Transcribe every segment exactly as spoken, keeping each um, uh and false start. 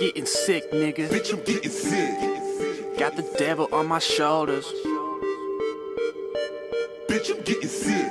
getting sick, nigga. Bitch, I'm getting sick. Got the devil on my shoulders. Bitch, I'm getting sick.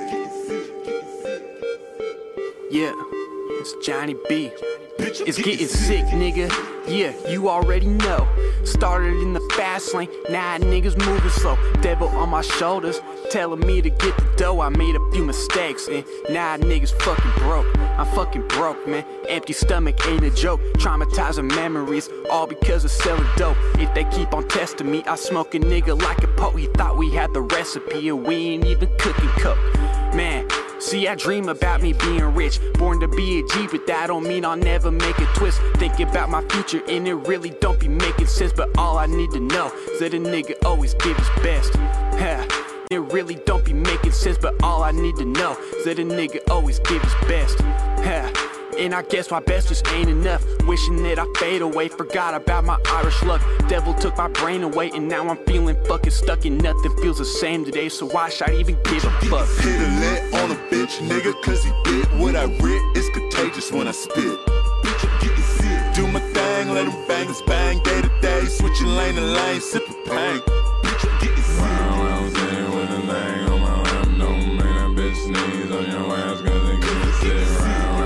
Yeah, it's Johnny B. Bitch, I'm It's getting sick, nigga. Yeah, you already know. Started in the fast lane, now niggas moving slow. Devil on my shoulders, telling me to get the dough. I made a few mistakes, and now niggas fucking broke. I'm fucking broke, man. Empty stomach ain't a joke. Traumatizing memories, all because of selling dope. If they keep on testing me, I smoke a nigga like a pope. He thought we had the recipe, and we ain't even cooking coke. Man, see, I dream about me being rich, born to be a G, but that don't mean I'll never make a twist. Thinking about my future and it really don't be making sense, but all I need to know is that a nigga always give his best. Ha, it really don't be making sense, but all I need to know is that a nigga always give his best. Ha, and I guess my best just ain't enough. Wishing that I fade away, forgot about my Irish luck. Devil took my brain away, and now I'm feeling fucking stuck, and nothing feels the same today, so why should I even give a fuck? Hit a lit on a bitch, nigga, cause he bit what I writ. It's contagious when I spit. Bitch, I'm getting sick. Do my thing, let them bangers bang day to day. Switching lane to lane, sipping pain. Bitch, I'm getting sick. Wow, I'm saying with a thing on my lap, don't make that bitch sneeze on your ass, cause it gets sick.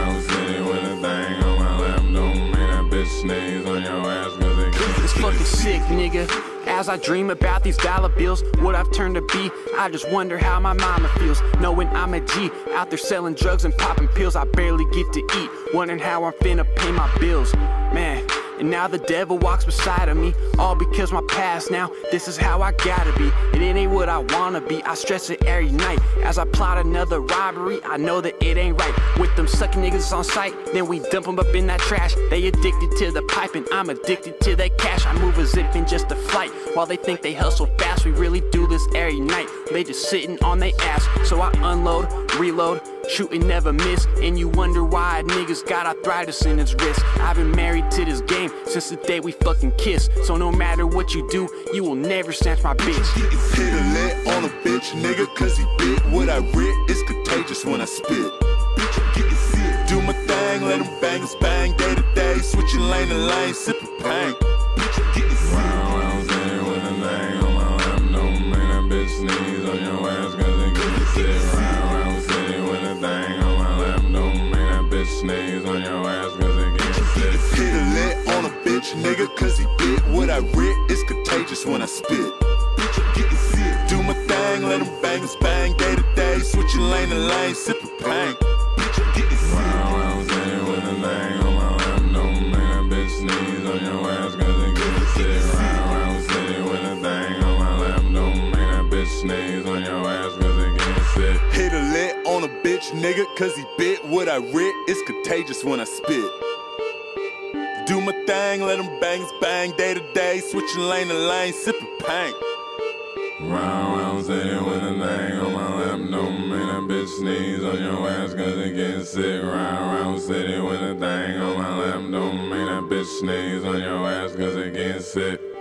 Sneeze on your ass cause it gets It's fucking sick, nigga. As I dream about these dollar bills, what I've turned to be, I just wonder how my mama feels, knowing I'm a G, out there selling drugs and popping pills. I barely get to eat, wondering how I'm finna pay my bills. Man, and now the devil walks beside of me, all because my past. Now this is how I gotta be, and it ain't what I wanna be. I stress it every night as I plot another robbery. I know that it ain't right with them sucking niggas on sight, then we dump them up in that trash. They addicted to the pipe and I'm addicted to that cash. I move as if in just a flight, while they think they hustle fast. We really do this every night, they just sitting on their ass. So I unload, reload, shoot and never miss, and you wonder why niggas got arthritis in his wrist. I've been married to this game since the day we fucking kissed, so no matter what you do, you will never snatch my bitch. Hit a lit on a bitch, nigga, cause he bit what I writ. It's contagious when I spit. Bitch, I'm getting sick. Do my thing, let them bangers bang day to day. Switching lane to lane, sipping pain. Bitch, I'm getting sick. Wow, I'm saying with a thing on my lap, don't make that bitch sneeze on your ass cause it gets sick. Wow, I'm saying with a thing on my lap, don't make that bitch sneeze on your ass cause it gets sick. Hit a lit on a bitch, nigga, cause he bit what I writ. It's contagious when I spit. Bitch, I'm getting sick. Do my thing, let them bangers bang day to day. Switching lane to lane, sipping pain. Bitch, I'm getting sick. Wow, I'm saying with a thing on my lap, don't make that bitch sneeze on your ass cause it gets sick. Wow, I'm saying with a thing on my lap, don't make that bitch sneeze on your ass cause it gets sick. Hit a lit on a bitch, nigga, cause he bit what I writ. It's contagious when I spit. Do my thing, let them bangers bang day to day. Switching lane to lane, sipping pain. Round, round, saying with a thing on my lap, don't make that bitch sneeze on your ass cause it gets sick. Round, round, city with a thing on my lap, don't make that bitch sneeze on your ass cause it gets sick.